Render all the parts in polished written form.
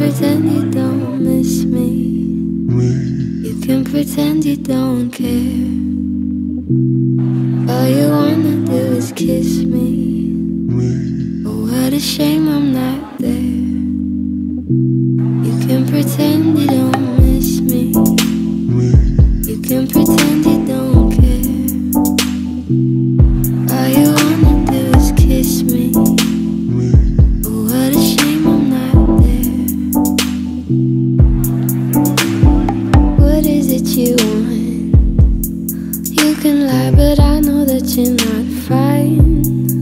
pretend you don't miss me. You can pretend you don't care. All you wanna do is kiss me. Oh, what a shame I'm not there. You can pretend you don't miss me. You can pretend you don't care. All you wanna do is kiss me. Oh, what a shame I'm not there. What is it you want? You can lie, but I know that you're not fine.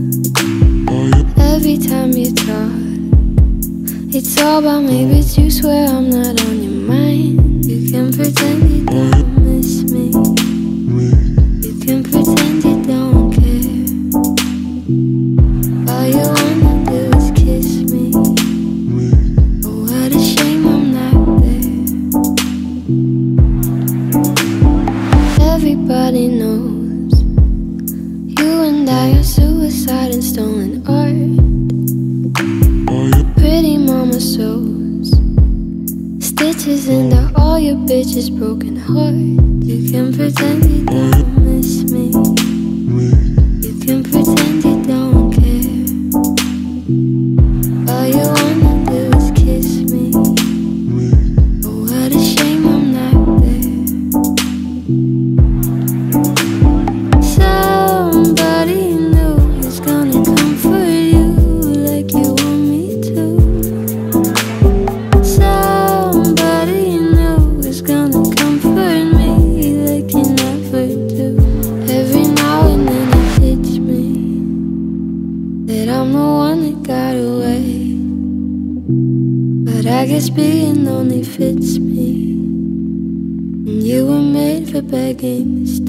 Every time you talk, it's all about me, but you swear I'm not on your mind. You can pretend you don't miss me. You can pretend you don't care. All you wanna do is kiss me. Oh, what a shame I'm not there. Everybody knows you and I are suicide and stolen art. Pretty mama sews stitches into all your bitches' broken heart. You can pretend you don't miss me. You can pretend you don't care. All you wanna do is kiss me. Oh, what a shame I'm not there. Somebody new is gonna comfort you like you want me to. Somebody new is gonna comfort me like you never do. Every now and then it hits me that I'm the one that got away, but I guess being lonely fits me, and you were made for begging to stay.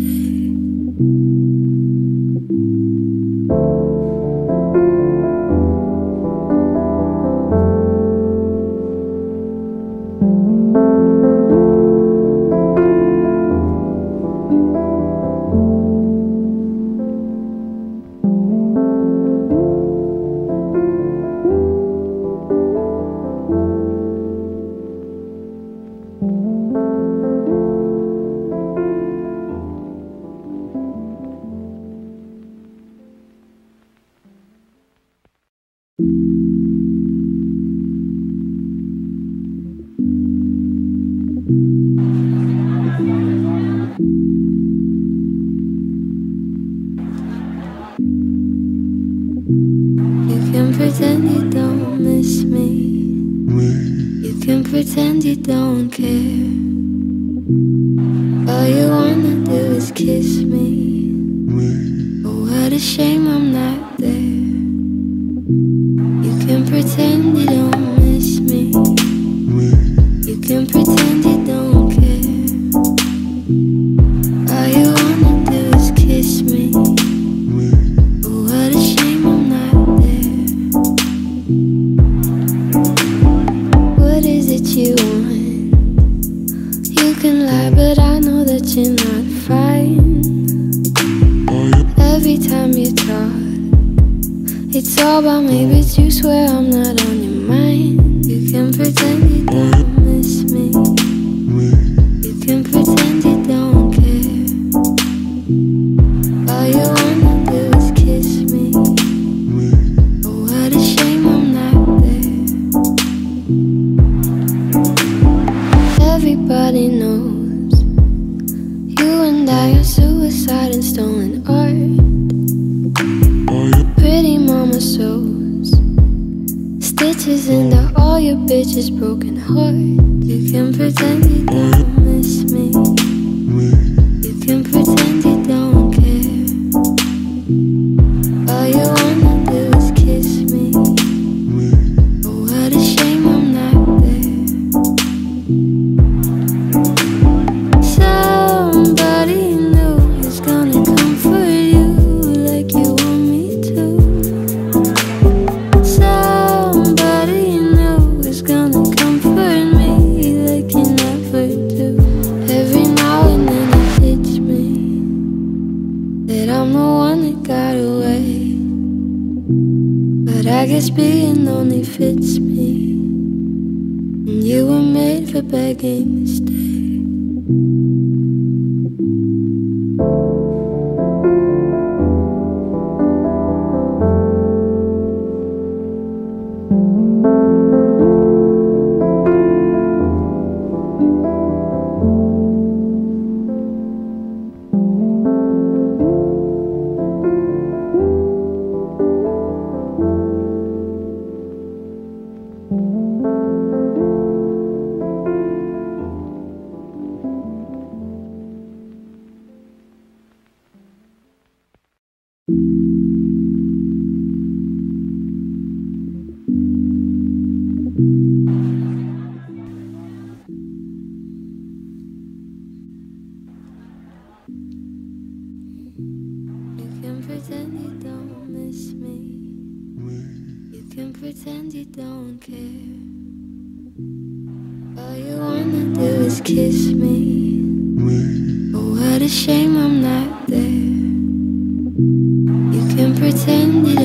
You can pretend you don't miss me. You can pretend you don't care. All you wanna do is kiss me. Oh, what a shame I'm not there. You can pretend you don't miss me. You can pretend you don't care. All you wanna do is kiss me. Oh, what a shame I'm not there. What is it you want? You can lie, but I know that you're not fine. Every time you talk, it's all about me, but you swear I'm not on your mind. You can pretend you don't miss me. You can pretend you don't care. All you wanna do is kiss me. Oh, what a shame I'm not there. Everybody knows you and I are suicide and stolen art. Pretty mama sews stitches into all your bitches' broken heart. You can pretend you don't miss me. You can pretend you don't care. All you wanna do is kiss me. Oh, what a shame I'm not there. Somebody new is gonna comfort you like you want me to. Somebody new is gonna comfort me like you never do. Every now and then it hits me that I'm the one that got away, but I guess being lonely fits me, You were made for begging to stay. Pretend you don't miss me. You can pretend you don't care. All you wanna do is kiss me. Oh, what a shame I'm not there. You can pretend you